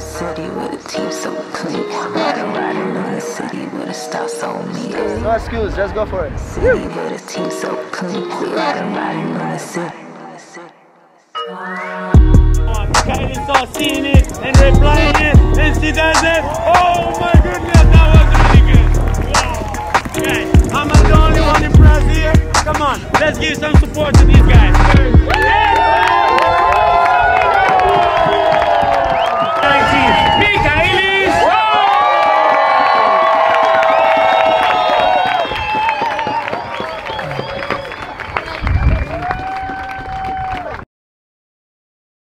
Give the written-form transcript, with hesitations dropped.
city with a team so clean. Riding in the city with a stars on me. No excuse, just go for it. City with a team so clean. Riding in the city. Kite saw seeing it and replying it, and she does it. Oh my goodness, that was really good. Wow. Guys, I'm not the only one impressed here. Come on, let's give some support to these guys.